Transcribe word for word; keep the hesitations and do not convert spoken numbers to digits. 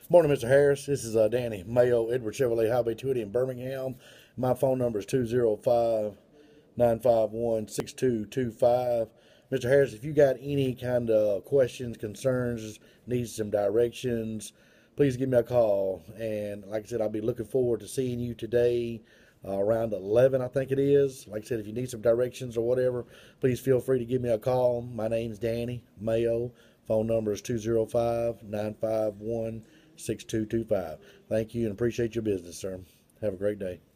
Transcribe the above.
Morning, Mister Harris. This is uh, Danny Mayo, Edward Chevrolet Highway two eighty in Birmingham. My phone number is two zero five, nine five one, six two two five. Mister Harris, if you got any kind of questions, concerns, need some directions, please give me a call. And like I said, I'll be looking forward to seeing you today uh, around eleven, I think it is. Like I said, if you need some directions or whatever, please feel free to give me a call. My name's Danny Mayo. Phone number is two zero five, nine five one, six two two five. Thank you and appreciate your business, sir. Have a great day.